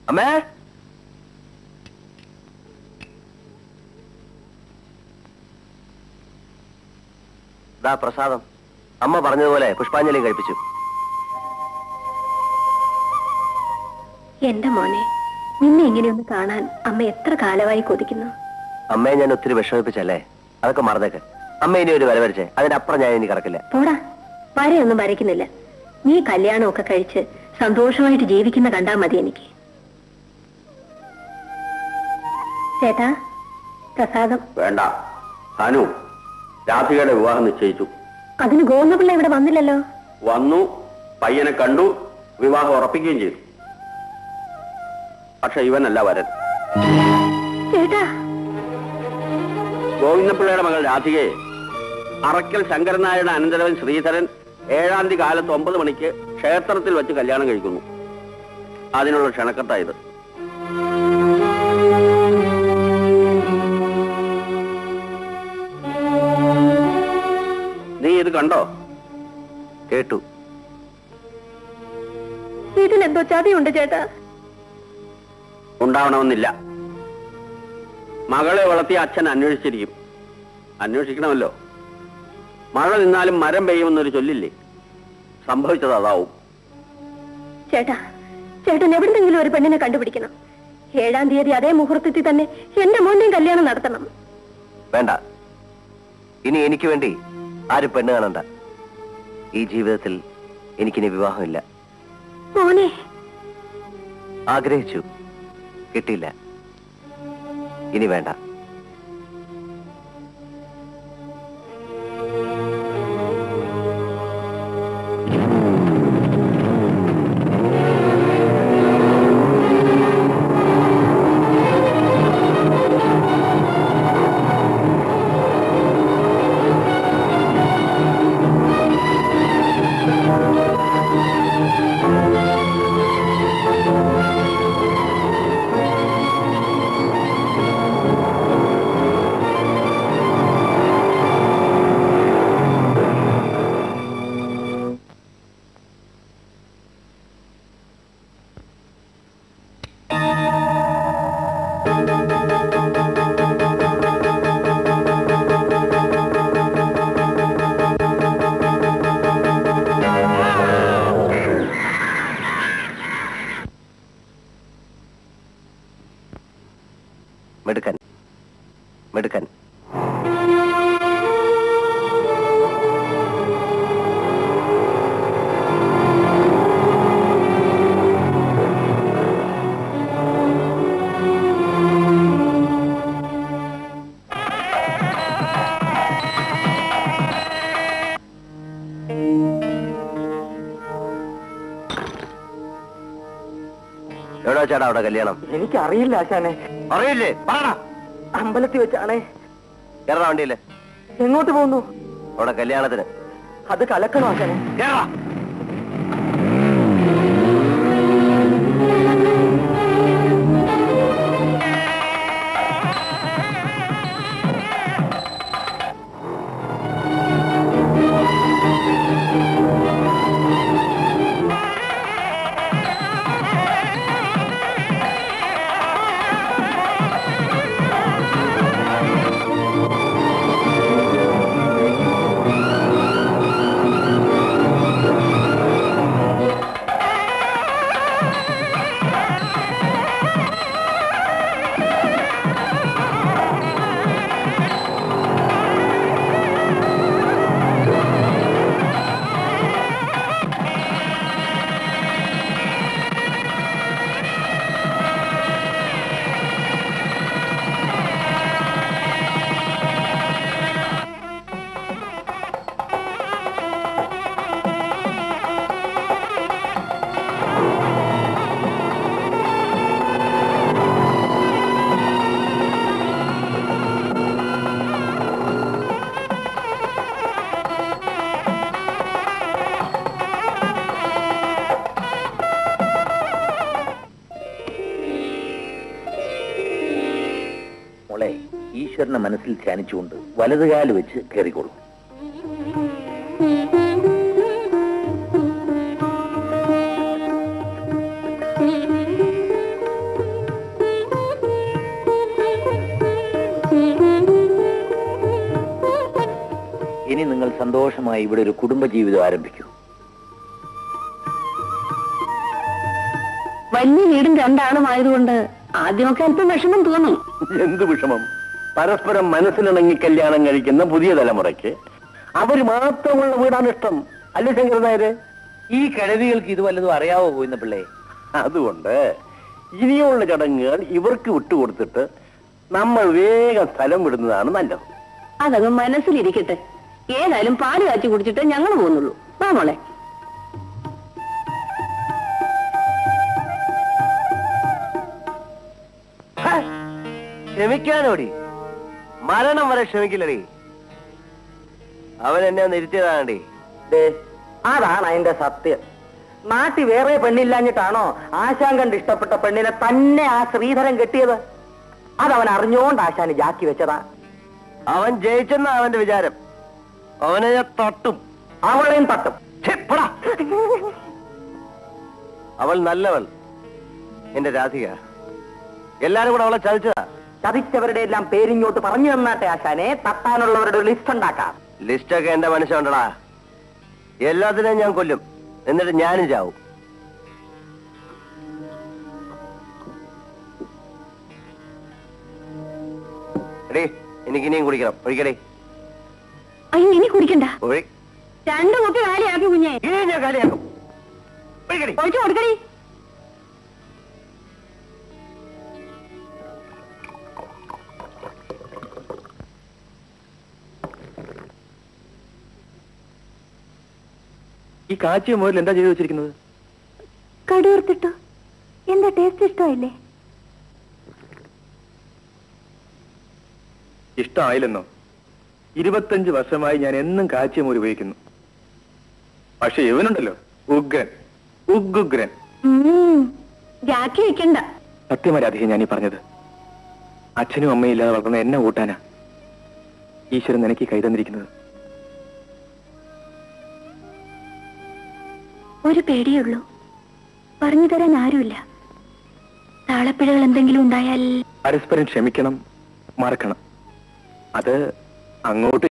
അമ്മേ, ദാ പ്രസാദം. അമ്മ പറഞ്ഞതുപോലെ പുഷ്പാഞ്ജലി കഴിപ്പിച്ചു. എന്റെ മോനെ, നിന്നെ ഇങ്ങനെയൊന്ന് കാണാൻ അമ്മ എത്ര കാലമായി കൊതിക്കുന്നു. അമ്മയെ ഞാൻ ഒത്തിരി വിഷമിപ്പിച്ചല്ലേ, അതൊക്കെ മറന്നേക്ക്. അമ്മ ഇനി ഒരു വര വരച്ചേ, അതിനപ്പുറം ഞാൻ ഇനി കറക്കില്ല. പോടാ, വരയൊന്നും വരയ്ക്കുന്നില്ല. നീ കല്യാണമൊക്കെ കഴിച്ച് സന്തോഷമായിട്ട് ജീവിക്കുന്ന കണ്ടാ മതി എനിക്ക്. ചേട്ടാ, പ്രസാദം. വേണ്ട ഭാനു, രാധികയുടെ വിവാഹം നിശ്ചയിച്ചു. അതിന് ഗോവിന്ദപിള്ള ഇവിടെ വന്നില്ലല്ലോ. വന്നു, പയ്യനെ കണ്ടു, വിവാഹം ഉറപ്പിക്കുകയും ചെയ്തു. പക്ഷെ ഇവനല്ല വരൻ. ചേട്ടാ, ഗോവിന്ദപിള്ളയുടെ മകൾ രാധികയെ അറക്കൽ ശങ്കരൻ നായരുടെ അനന്തരവൻ ശ്രീധരൻ 7-ാം തീയതി കാലത്ത് 9 മണിക്ക് ക്ഷേത്രത്തിൽ വെച്ച് കല്യാണം കഴിക്കുന്നു. അതിനുള്ള ക്ഷണക്കത്തായത്. നീ ഇത് കണ്ടോ? കേട്ടു. ഇതിലെന്തോ ചതിയുണ്ട് ചേട്ടാ. ഉണ്ടാവണമെന്നില്ല. മകളെ വളർത്തിയ അച്ഛൻ അന്വേഷിച്ചിരിക്കും. അന്വേഷിക്കണമല്ലോ. മഴ നിന്നാലും മരം പെയ്യുമെന്നൊരു ചൊല്ലില്ലേ? സംഭവിച്ചത് അതാവും. ചേട്ടാ, ചേട്ടൻ എവിടെന്നെങ്കിലും ഒരു പെണ്ണിനെ കണ്ടുപിടിക്കണം. 7-ാം തീയതി അതേ മുഹൂർത്തത്തിൽ തന്നെ എന്റെ മോന്റെയും കല്യാണം നടത്തണം. വേണ്ട, ഇനി എനിക്ക് വേണ്ടി ആരും പെണ്ണ് കാണണ്ട. ഈ ജീവിതത്തിൽ എനിക്കിനി വിവാഹമില്ല. മോനെ, ആഗ്രഹിച്ചു, കിട്ടിയില്ല. ഇനി വേണ്ട. മെടുക്കൻ മെടുക്കൻ. എവിടാ ചേട്ടാ അവിടെ കല്യാണം? എനിക്കറിയില്ല ആശാനെ. അറിയില്ലേ? പറയണ. അമ്പലത്തിൽ വെച്ചാണേ. കേരള വണ്ടിയില്ലേ? എങ്ങോട്ട് പോകുന്നു? അവിടെ കല്യാണത്തിന്. അത് കലക്കണോ ആശാനെ? കേരള. ഈശ്വരനെ മനസ്സിൽ ധ്യാനിച്ചുകൊണ്ട് വലതുകാല് വെച്ച് കയറിക്കൊള്ളു. സന്തോഷമായി ഇവിടെ ഒരു കുടുംബജീവിതം ആരംഭിക്കൂ. വലിയ വീടും രണ്ടാളുമായതുകൊണ്ട് ആദ്യമൊക്കെ അല്പം വിഷമം തോന്നും. എന്ത് വിഷമം? പരസ്പരം മനസ്സിലിണങ്ങി കല്യാണം കഴിക്കുന്ന പുതിയ തലമുറയ്ക്ക് അവർ മാത്രമുള്ള വീടാണ് ഇഷ്ടം. അല്ലേ ശങ്കരൻ നായര്? ഈ കിഴവികൾക്ക് ഇത് വല്ലതും അറിയാവോ പോയിന്ന പിള്ളേ? അതുകൊണ്ട് ഇനിയുള്ള ചടങ്ങുകൾ ഇവർക്ക് വിട്ടുകൊടുത്തിട്ട് നമ്മൾ വേഗം സ്ഥലം വിടുന്നതാണ് നല്ലത്. അതങ്ങ് മനസ്സിലിരിക്കട്ടെ. ഏതായാലും പാല് കാച്ചി കുടിച്ചിട്ട് ഞങ്ങൾ പോകുന്നുള്ളൂ. വാ മോളെ. ക്ഷമിക്കാനോടി? മരണം വരെ ക്ഷമിക്കില്ലടി. അവൻ എന്നെ ഒന്ന് ഇരുത്തിയതാണടി. അതാണ് അതിന്റെ സത്യം. നാട്ടിൽ വേറെ പെണ്ണില്ലാഞ്ഞിട്ടാണോ ആശാൻ കണ്ട് ഇഷ്ടപ്പെട്ട പെണ്ണിനെ തന്നെ ആ ശ്രീധരൻ കെട്ടിയത്? അതവൻ അറിഞ്ഞോണ്ട് ആശാന് ജാക്കി വെച്ചതാ. അവൻ ജയിച്ചെന്ന അവന്റെ വിചാരം. അവനെ ഞാൻ തട്ടും. അവളെയും തട്ടും. അവൾ നല്ലവൾ, എന്റെ രാധിക. എല്ലാരും കൂടെ അവളെ ചതിച്ചതാ. ചതിച്ചവരുടെ എല്ലാം പേരിങ്ങോട്ട് പറഞ്ഞു തന്നാട്ടെ ആശാനെ. തട്ടാനുള്ളവരുടെ ഒരു ലിസ്റ്റ് ഉണ്ടാക്കാം. ലിസ്റ്റൊക്കെ എന്റെ മനസ്സിലുണ്ടടാ. എല്ലാത്തിനെയും ഞാൻ കൊല്ലും, എന്നിട്ട് ഞാനും ചാവും. എടീ, എനിക്കിനിയും കുടിക്കണം. ഒഴിക്കടേ. അയ്യോ, ഇനി കുടിക്കണ്ട. ഒഴി. രണ്ടു കുട്ടി കാലിയാക്കി കുഞ്ഞെ. ഇനി ഞാൻ കാലിയാക്കും. ഒഴിക്കടി. ഒഴിച്ചു കൊടുക്കടി. ഈ കാച്ചിയ മുതൽ എന്താ ചെയ്തു വെച്ചിരിക്കുന്നത്? കടുവർത്തിട്ടോ? എന്താ ടേസ്റ്റ് ഇഷ്ടമായില്ലേ? ഇഷ്ടമായില്ലെന്നോ? 25 വർഷമായി ഞാൻ എന്നും കാച്ചിയ മോര് ഉപയോഗിക്കുന്നു. പക്ഷെ ഇവനുണ്ടല്ലോ, ഉഗ്രൻ, ഉഗ്ഗ്രൻ. ജാക്കി വെക്കണ്ട. സത്യമരാധിക ഞാനീ പറഞ്ഞത്. അച്ഛനും അമ്മയും ഇല്ലാതെ വളർന്ന എന്നെ കൂട്ടാനാ ഈശ്വരൻ എനിക്ക് കൈ തന്നിരിക്കുന്നത്. ഒരു പേടിയുള്ളൂ. പറഞ്ഞു തരാൻ ആരുമില്ല. താളപ്പിഴകൾ എന്തെങ്കിലും ഉണ്ടായാൽ പരസ്പരം ക്ഷമിക്കണം, മറക്കണം. അത് അങ്ങോട്ട്